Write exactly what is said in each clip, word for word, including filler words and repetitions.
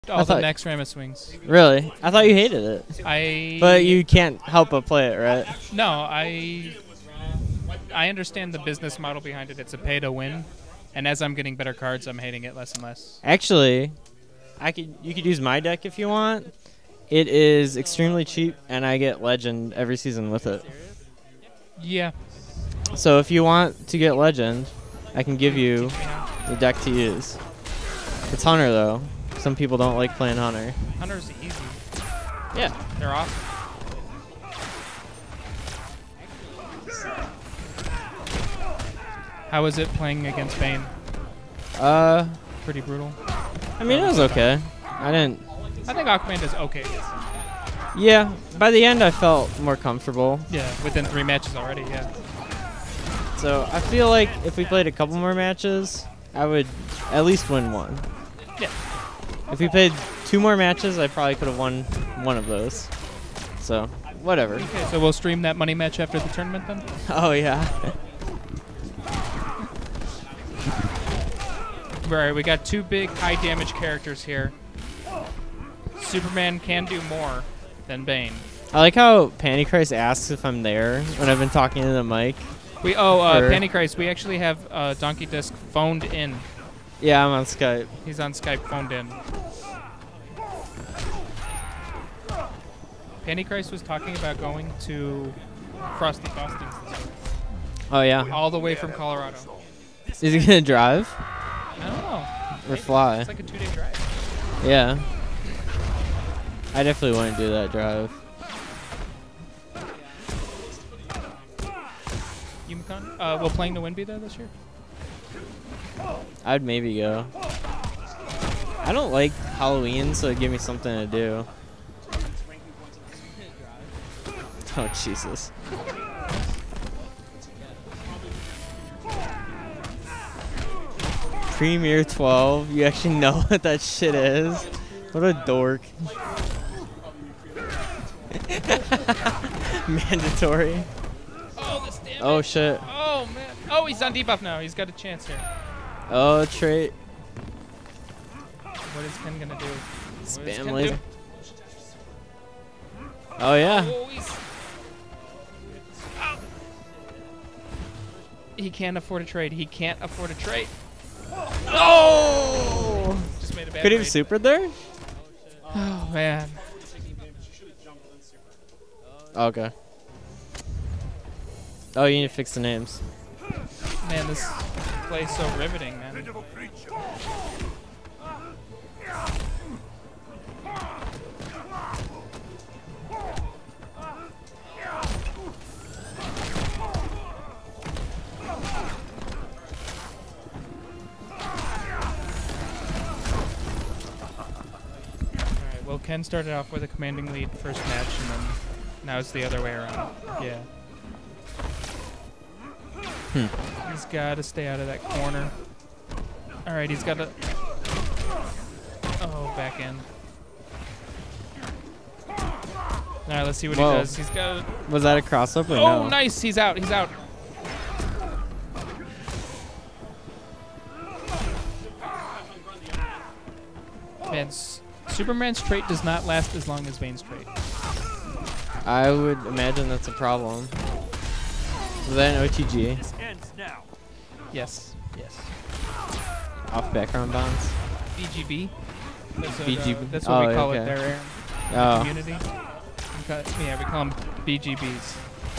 all the next Rammus swings. Really? I thought you hated it. I. But you can't help but play it, right? No, I. I understand the business model behind it. It's a pay to win, and as I'm getting better cards, I'm hating it less and less. Actually, I could. You could use my deck if you want. It is extremely cheap, and I get Legend every season with it. Yeah. So if you want to get Legend, I can give you the deck to use. It's Hunter, though. Some people don't like playing Hunter. Hunter's easy. Yeah. They're awesome. How is it playing against Bane? Uh, Pretty brutal. I mean, it was okay. I didn't... I think Aquaman is okay. Yeah, by the end I felt more comfortable. Yeah, within three matches already, yeah. So I feel like if we played a couple more matches, I would at least win one. Yeah. If we played two more matches, I probably could have won one of those. So, whatever. Okay, so we'll stream that money match after the tournament then? Oh, yeah. Alright, we got two big high damage characters here. Superman can do more than Bane. I like how Pantychrist asks if I'm there when I've been talking to the mic. We oh uh, Pantychrist, we actually have uh, Donkey Disc phoned in. Yeah, I'm on Skype. He's on Skype phoned in. Pantychrist was talking about going to Frosty Faustings this year. Oh yeah. All the way from Colorado. Is he gonna drive? I don't know. Or fly? It's like a two-day drive. Yeah. I definitely wouldn't do that drive. Yumicon? Uh, will Playing to Win be there this year? I'd maybe go. I don't like Halloween, so it'd give me something to do. Oh, Jesus. Premier twelve? You actually know what that shit is? What a dork. Mandatory. Oh, this damn Oh, it. shit. Oh, man. Oh, he's on debuff now. He's got a chance here. Oh, trait. What is Ken gonna do? What is Spam Ken laser. do? Oh, yeah. Oh, he's... He can't afford a trade. He can't afford a trade. Oh! Just made a bad Could he have trade. supered there? Oh, man. Okay. Oh, you need to fix the names. Man, this play is so riveting, man. Alright, well, Ken started off with a commanding lead first match, and then now it's the other way around. Yeah. Hmm. He's got to stay out of that corner. All right, he's got to... Oh, back in. All right, let's see what Whoa. he does. He's got... Was that a cross up or Oh, no? nice. He's out. He's out. Man, S Superman's trait does not last as long as Bane's trait. I would imagine that's a problem. Was that an O T G? Yes. Yes. Off background bounds? B G B. That's what, B G B. uh, that's what Oh, we call okay. it there, Aaron. Oh. Community. We call it- yeah, we call them B G Bs.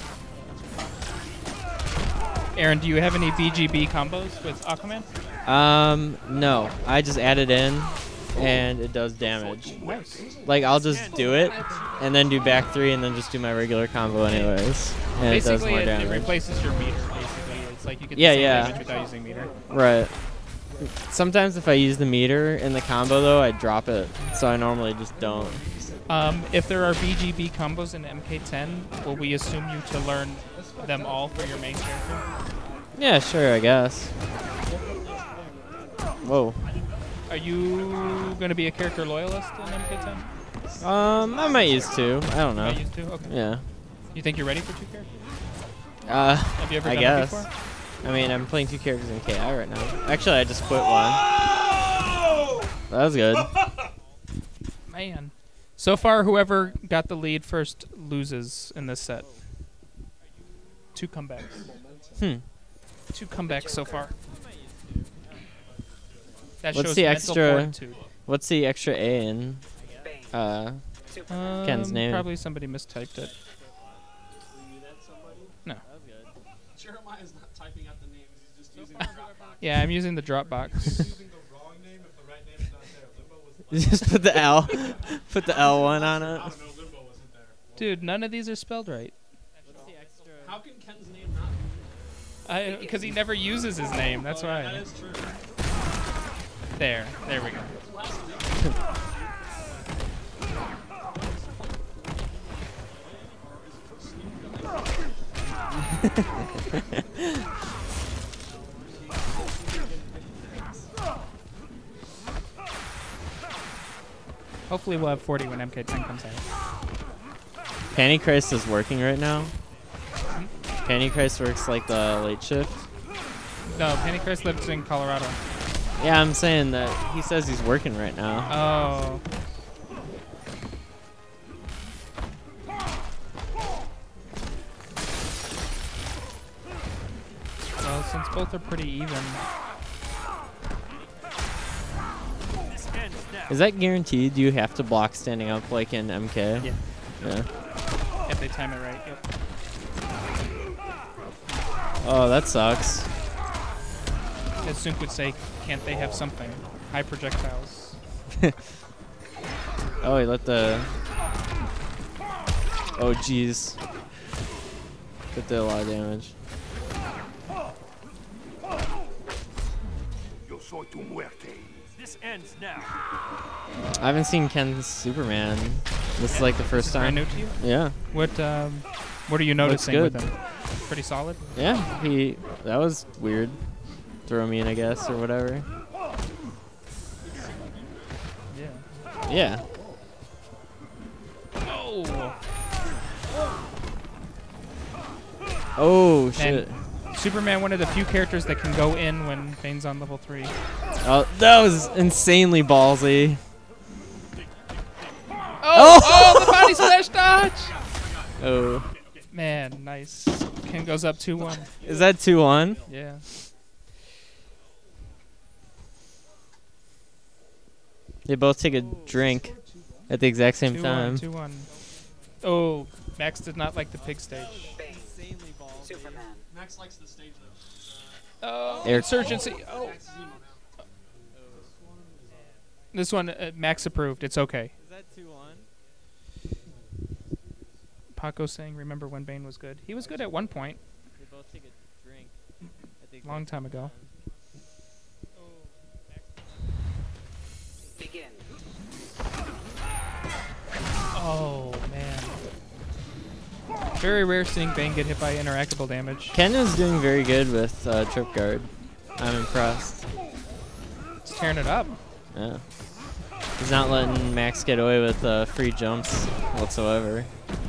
Aaron, do you have any B G B combos with Aquaman? Um, no. I just add it in, and it does damage. Nice. Like, I'll just do it, and then do back three, and then just do my regular combo anyways. And it does Basically, more it, it damage. replaces your meter, basically. It's like you get Yeah, the same yeah. damage without using meter. Right. Sometimes if I use the meter in the combo, though, I drop it. So I normally just don't. Um, if there are B G B combos in M K ten, will we assume you to learn them all for your main character? Yeah, sure, I guess. Whoa. Are you going to be a character loyalist in M K ten? Um, I might use two. I don't know. Might use two? Okay. Yeah. You think you're ready for two characters? Uh, Have you ever I done guess. that before? I mean, I'm playing two characters in K I right now. Actually, I just quit one. That was good. man. So far, whoever got the lead first loses in this set. Two comebacks. Hmm. Two comebacks so far. That What's shows the mental extra- fortitude. What's the extra A in uh, Ken's Um, name? Probably somebody mistyped it. No. Jeremiah's not typing out the names, he's just using the Dropbox. Yeah, I'm using the Dropbox. Using the wrong name if the right name's not there. Limbo was the Just put the L, put the L one on it. I don't know, Limbo wasn't there. Dude, none of these are spelled right. How can Ken's name not be I because he never uses his name. That's oh, yeah, why. that is true. There, there we go. Hopefully we'll have forty when M K ten comes out. Pantychrist is working right now. Pantychrist works like the late shift. No, Pantychrist lives in Colorado. Yeah, I'm saying that he says he's working right now. Oh. Well, since both are pretty even. Is that guaranteed? Do you have to block standing up like in M K? Yeah. Yeah. If they time it right, yep. Oh, that sucks. As Sunk would say, can't they have something? High projectiles. Oh, he let the. Oh, jeez. That did a lot of damage. This ends now. I haven't seen Ken's Superman. This is like the first Brand time. new to you? Yeah. What um, what are you noticing good. with him? Pretty solid. Yeah. He. That was weird. Throw me in, I guess, or whatever. Yeah. Yeah. Oh. Oh shit. And Superman, one of the few characters that can go in when Bane's on level three. Oh, that was insanely ballsy. Oh, oh, the body splash dodge! Oh. Man, nice. Ken goes up two one. Is that two one? Yeah. They both take a drink at the exact same two time. one, two one. Oh, Max did not like the pig stage. Superman. Max likes the stage though. Oh, Air- Insurgency. Oh. Max is emo now. This one, uh, Max approved. It's okay. Is that two one? Paco saying, remember when Bane was good? He was good at one point, They both take a drink at the long time ago. Begin. Oh, man. Very rare seeing Bane get hit by interactable damage. Ken is doing very good with uh, trip guard. I'm impressed. He's tearing it up. Yeah. He's not letting Max get away with uh, free jumps whatsoever.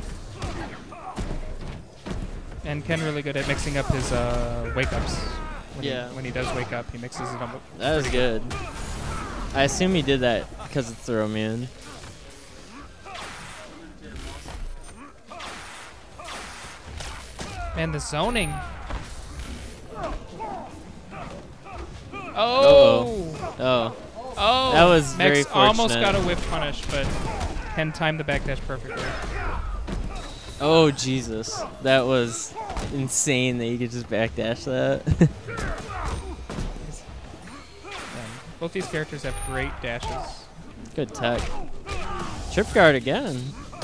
And Ken really good at mixing up his uh, wake-ups. When Yeah. He, when he does wake up, he mixes it up. That was good. I assume he did that because it's throw me in. Man, the zoning. Oh! Uh-oh. Oh. Oh! That was Max very almost fortunate. got a whiff punish, but Ken timed the backdash perfectly. Oh, Jesus. That was insane that you could just backdash that. Man, both these characters have great dashes. Good tech. Trip guard again.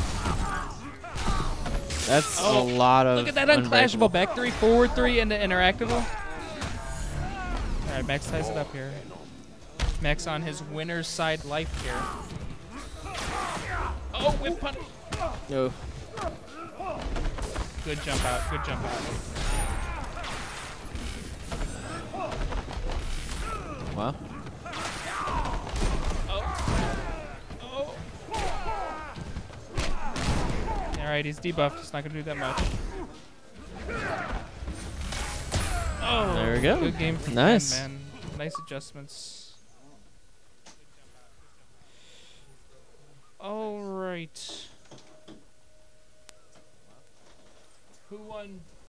That's Oh, a lot of Look at that unclashable unbreakable. back three, forward three, into interactable. Alright, Max ties it up here. Max on his winner's side life here. Oh, whip punch. Oh. Good jump out, good jump out. Wow. Oh. Alright, he's debuffed. It's not going to do that much. Oh, There we go. Good game from Nice. Ken, man. Nice adjustments. Who won